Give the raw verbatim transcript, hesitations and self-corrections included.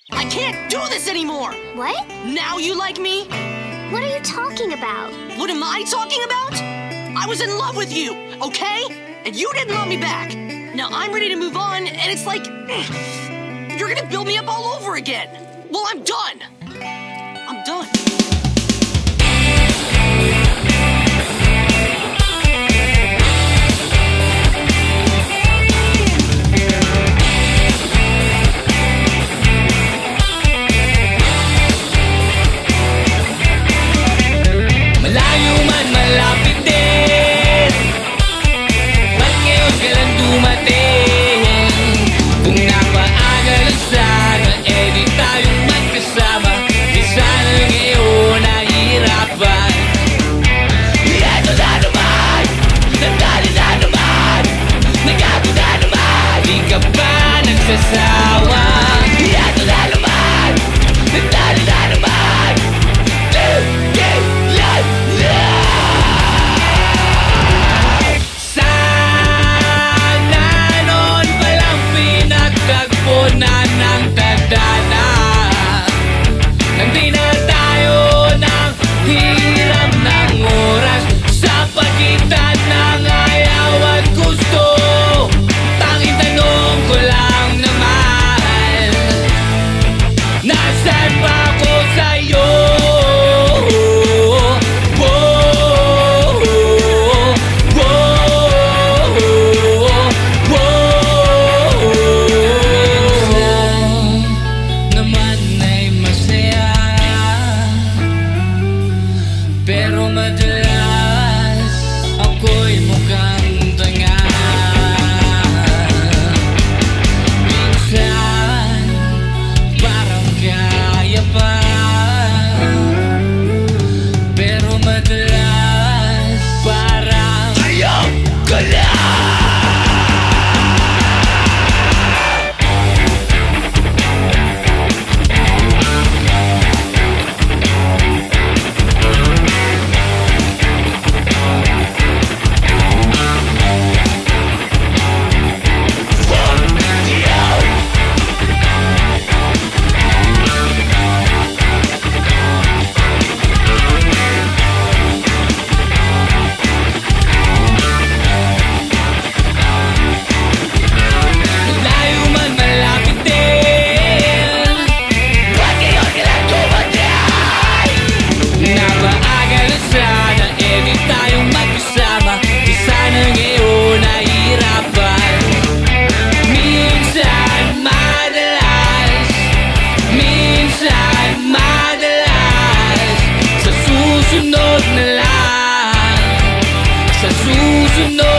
I can't do this anymore! What? Now you like me? What are you talking about? What am I talking about? I was in love with you, okay? And you didn't love me back. Now I'm ready to move on, and it's like... you're gonna build me up all over again. Well, I'm done. I'm done. Nagsasawa, ito na naman, nagdali na naman, tigilan na. Sana noon palang pinagtagpo na ng tadhana, nang di na tayo ng hiram ng oras sa pagitan ng ayaw at gusto. Tanging tanong ko lang, nasaan ba ako sa'yo? Whoa, whoa, whoa. Naman ay masaya, pero madalas ako'y mukhang tanga. Minsan parang kaya pa, pero madalas parang ayaw ka lang. Susunod na lang, sa susunod